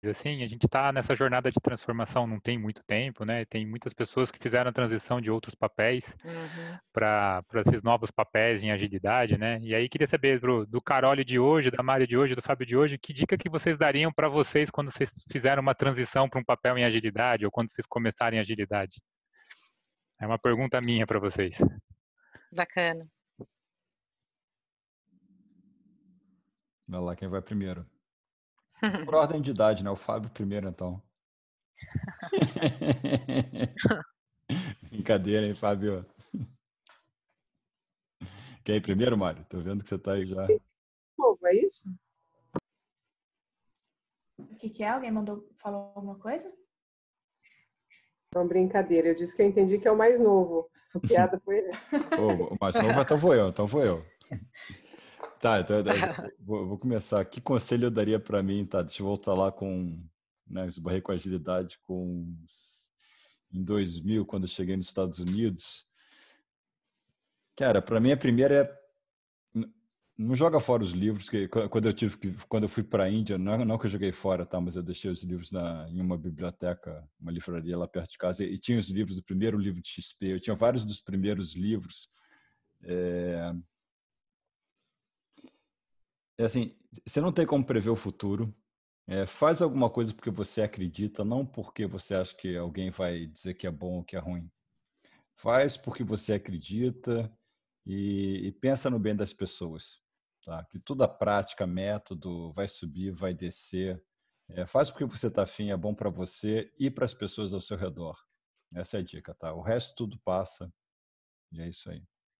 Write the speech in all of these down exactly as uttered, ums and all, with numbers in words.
assim, a gente está nessa jornada de transformação não tem muito tempo, né? Tem muitas pessoas que fizeram a transição de outros papéis Uhum. para esses novos papéis em agilidade, né? E aí queria saber do, do Carole de hoje, da Mari de hoje, do Fábio de hoje, que dica que vocês dariam para vocês quando vocês fizeram uma transição para um papel em agilidade ou quando vocês começarem agilidade? É uma pergunta minha para vocês. Bacana. Vai lá, quem vai primeiro? Por ordem de idade, né? O Fábio primeiro, então. Brincadeira, hein, Fábio? Quem é primeiro, Mário? Tô vendo que você tá aí já. Povo, é isso? O que, que é? Alguém mandou, falou alguma coisa? Não, brincadeira. Eu disse que eu entendi que é o mais novo. A piada foi essa. Oh, o mais novo, então vou eu, então vou eu. Tá, então, vou, vou começar. Que conselho eu daria para mim, tá? Deixa eu voltar lá com, né, esbarrei com agilidade com em dois mil, quando eu cheguei nos Estados Unidos. Cara, para mim a primeira é não joga fora os livros, que quando eu tive que, quando eu fui para a Índia, não, não que eu joguei fora, tá, mas eu deixei os livros na, em uma biblioteca, uma livraria lá perto de casa, e, e tinha os livros do primeiro livro de X P, eu tinha vários dos primeiros livros. É, é assim, você não tem como prever o futuro. É, faz alguma coisa porque você acredita, não porque você acha que alguém vai dizer que é bom ou que é ruim. Faz porque você acredita e, e pensa no bem das pessoas. Tá? Que toda prática, método, vai subir, vai descer. É, faz porque você está afim, é bom para você e para as pessoas ao seu redor. Essa é a dica, tá? O resto tudo passa e é isso aí.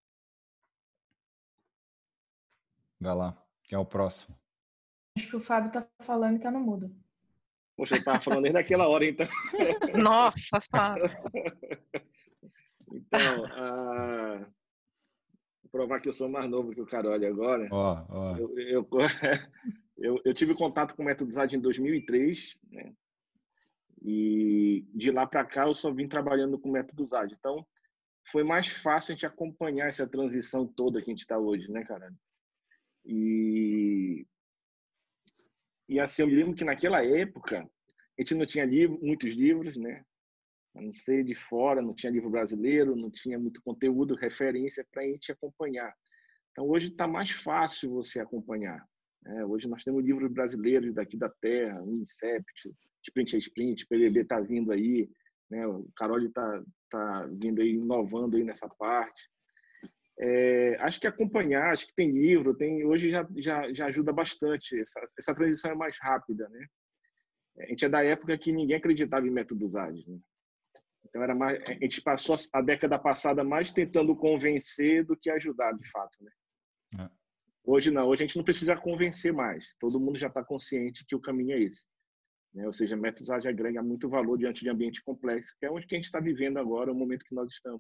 Vai lá, quem é o próximo? Acho que o Fábio tá falando e tá no mudo. Poxa, eu estava falando desde aquela hora, então. Nossa, Fábio. Então, uh, vou provar que eu sou mais novo que o Carole agora. Ó, ó. Eu, eu, eu, eu tive contato com o método Agile em dois mil e três, né? E de lá para cá eu só vim trabalhando com métodos Agile. Então, foi mais fácil a gente acompanhar essa transição toda que a gente está hoje, né, cara? E, e assim, eu me lembro que naquela época a gente não tinha livro, muitos livros, né? A não ser de fora, não tinha livro brasileiro, não tinha muito conteúdo, referência para a gente acompanhar. Então, hoje está mais fácil você acompanhar. Né? Hoje nós temos livros brasileiros daqui da terra, o Incept, Sprint a Sprint, P B B está vindo aí, né? O Carole está tá vindo aí, inovando aí nessa parte. É, acho que acompanhar, acho que tem livro, tem, hoje já, já, já ajuda bastante. Essa, essa transição é mais rápida, né? A gente é da época que ninguém acreditava em métodos ágeis, né? Então, era mais, a gente passou a década passada mais tentando convencer do que ajudar, de fato, né? É. Hoje não, hoje a gente não precisa convencer mais. Todo mundo já está consciente que o caminho é esse. Né? Ou seja, métodos ágeis agrega muito valor diante de ambiente complexo, que é onde que a gente está vivendo agora, o momento que nós estamos.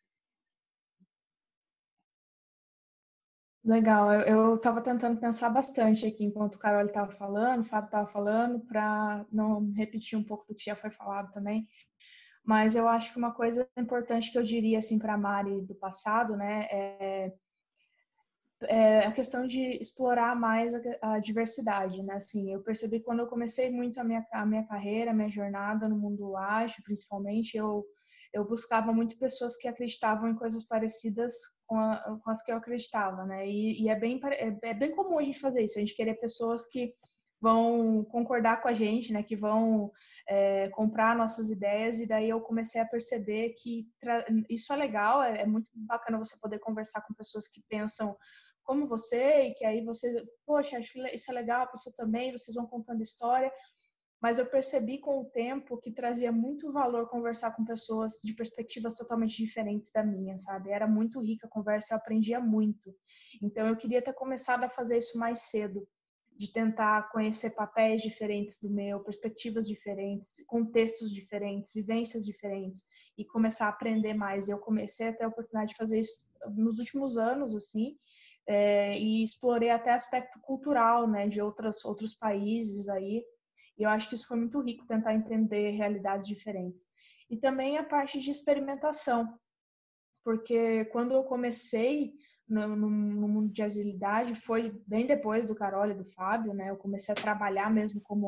Legal, eu estava tentando pensar bastante aqui enquanto o Carol estava falando, o Fábio estava falando, para não repetir um pouco do que já foi falado também. Mas eu acho que uma coisa importante que eu diria assim para a Mari do passado, né, é, é a questão de explorar mais a, a diversidade, né? Assim, eu percebi quando eu comecei muito a minha a minha carreira, a minha jornada no mundo ágil, principalmente, eu eu buscava muito pessoas que acreditavam em coisas parecidas com, a, com as que eu acreditava, né? E, e é bem é, é bem comum a gente fazer isso, a gente querer pessoas que vão concordar com a gente, né, que vão é, comprar nossas ideias, e daí eu comecei a perceber que isso é legal, é, é muito bacana você poder conversar com pessoas que pensam como você, e que aí você, poxa, acho que isso é legal, a pessoa também, vocês vão contando história, mas eu percebi com o tempo que trazia muito valor conversar com pessoas de perspectivas totalmente diferentes da minha, sabe? Era muito rica a conversa, eu aprendia muito. Então eu queria ter começado a fazer isso mais cedo, de tentar conhecer papéis diferentes do meu, perspectivas diferentes, contextos diferentes, vivências diferentes, e começar a aprender mais. Eu comecei a ter a oportunidade de fazer isso nos últimos anos, assim, é, e explorei até aspecto cultural, né, de outras, outros países aí, e eu acho que isso foi muito rico, tentar entender realidades diferentes. E também a parte de experimentação, porque quando eu comecei no, no, no mundo de agilidade, foi bem depois do Carole e do Fábio, né? Eu comecei a trabalhar mesmo como,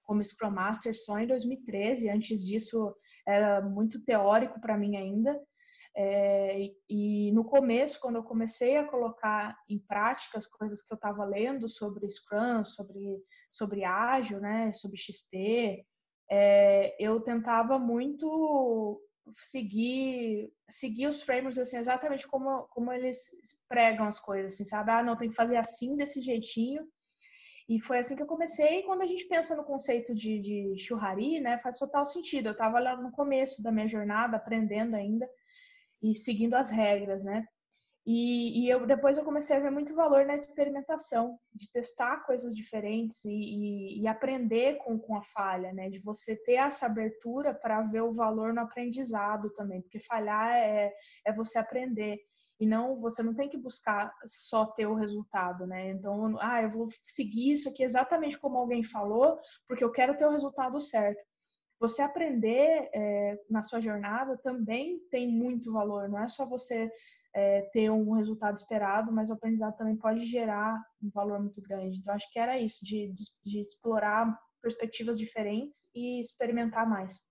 como Scrum Master só em dois mil e treze. Antes disso, era muito teórico para mim ainda. É, e, e no começo, quando eu comecei a colocar em prática as coisas que eu estava lendo sobre Scrum, sobre, sobre Ágil, né, sobre X P, é, eu tentava muito seguir, seguir os frameworks assim, exatamente como, como eles pregam as coisas, assim, sabe? Ah, não, tem que fazer assim, desse jeitinho. E foi assim que eu comecei. E quando a gente pensa no conceito de, de churrari, né, faz total sentido. Eu estava lá no começo da minha jornada, aprendendo ainda e seguindo as regras, né? E, e eu, depois eu comecei a ver muito valor na experimentação, de testar coisas diferentes e, e, e aprender com, com a falha, né? De você ter essa abertura para ver o valor no aprendizado também, porque falhar é, é você aprender. E não, você não tem que buscar só ter o resultado, né? Então, ah, eu vou seguir isso aqui exatamente como alguém falou, porque eu quero ter o resultado certo. Você aprender é, na sua jornada também tem muito valor, não é só você é, ter um resultado esperado, mas o aprendizado também pode gerar um valor muito grande. Então, acho que era isso, de, de, de explorar perspectivas diferentes e experimentar mais.